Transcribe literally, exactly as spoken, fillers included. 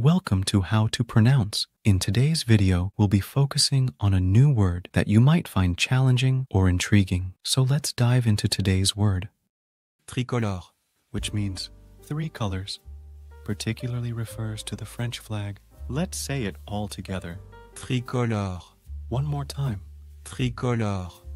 Welcome to How to Pronounce. In today's video, we'll be focusing on a new word that you might find challenging or intriguing. So let's dive into today's word. Tricolore, which means three colors, particularly refers to the French flag. Let's say it all together. Tricolore. One more time. Tricolore.